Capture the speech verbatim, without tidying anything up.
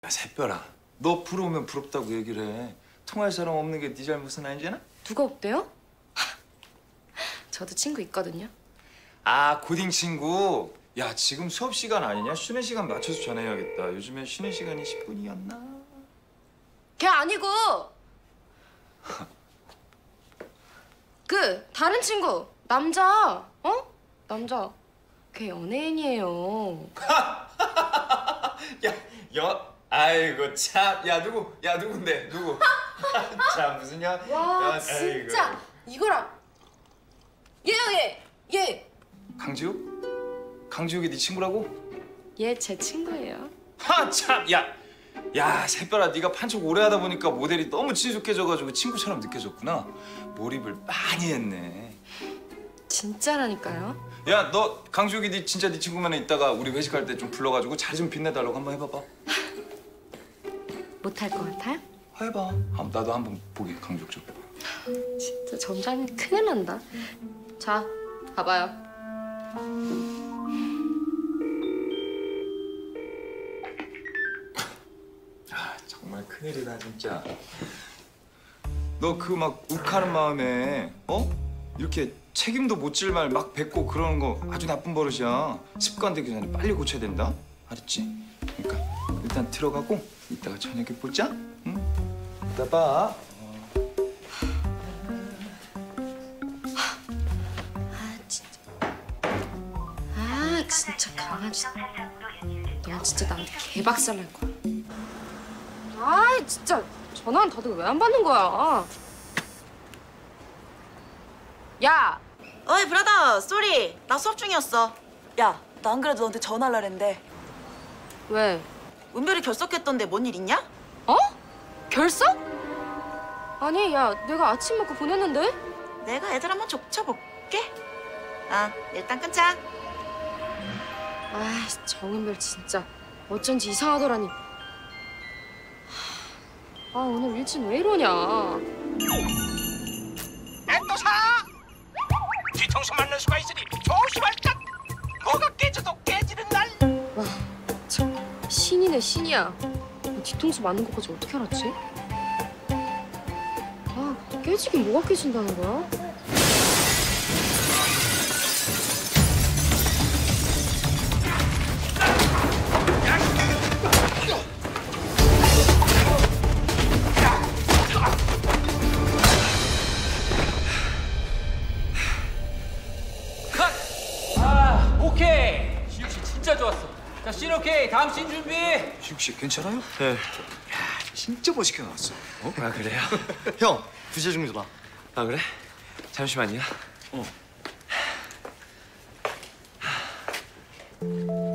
야, 새별아. 너 부러우면 부럽다고 얘기를 해. 통할 사람 없는 게 네 잘못은 아니잖아? 누가 없대요? 저도 친구 있거든요. 아, 고딩 친구. 야, 지금 수업 시간 아니냐? 쉬는 시간 맞춰서 전화해야겠다. 요즘에 쉬는 시간이 십 분이었나? 걔 아니고 그 다른 친구 남자. 어? 남자. 걔 연예인이에요. 야, 여, 아이고 참. 야, 누구? 야, 누군데? 누구? 참 무슨 야? 와 야, 진짜 아이고. 이거랑 얘요 얘 얘. 강지욱? 강지욱이 네 친구라고? 얘 제 친구예요. 하, 참. 야, 야, 새별아, 네가 판촉 오래 하다 보니까 모델이 너무 친숙해져가지고 친구처럼 느껴졌구나. 몰입을 많이 했네. 진짜라니까요. 야, 너 강지욱이 네 진짜 네 친구면 이따가 우리 회식할 때 좀 불러가지고 자리 좀 빛내달라고 한번 해봐봐. 못할 것 같아요? 해봐. 한번 나도 한번 보게, 강지욱 좀. 진짜 점잖으면 큰일 난다. 자, 봐봐요. 아, 정말 큰일이다 진짜. 너 그 막 욱하는 마음에 어? 이렇게 책임도 못 질 말 막 뱉고 그러는 거 아주 나쁜 버릇이야. 습관되기 전에 빨리 고쳐야 된다. 알았지? 그러니까 일단 들어가고 이따가 저녁에 보자. 응? 이따 봐. 아 진짜. 아 진짜 강아지. 너 진짜 나한테 개박살 날 거야. 아 진짜 전화는 다들 왜 안 받는 거야? 야! 어이 브라더 쏘리 나 수업 중이었어. 야 나 안 그래도 너한테 전화하려 했는데 왜? 은별이 결석했던데 뭔 일 있냐? 어? 결석? 아니 야 내가 아침 먹고 보냈는데? 내가 애들 한번 족쳐볼게. 아 일단 끊자. 아 정은별 진짜 어쩐지 이상하더라니. 아 오늘 일진 왜 이러냐. 엔도사! 뒤통수 맞는 수가 있으니 조심할 것! 뭐가 깨져도 깨지는 날! 와 참 신이네 신이야. 뒤통수 맞는 것까지 어떻게 알았지? 아 깨지긴 뭐가 깨진다는 거야? 아, 오케이. 지욱 씨 진짜 좋았어. 자, 씬 오케이. 다음 씬 준비. 지욱 씨 괜찮아요? 네. 야, 진짜 멋있게 나왔어. 어? 아 그래요? 형 부재 중이더라. 아, 그래? 잠시만요. 어.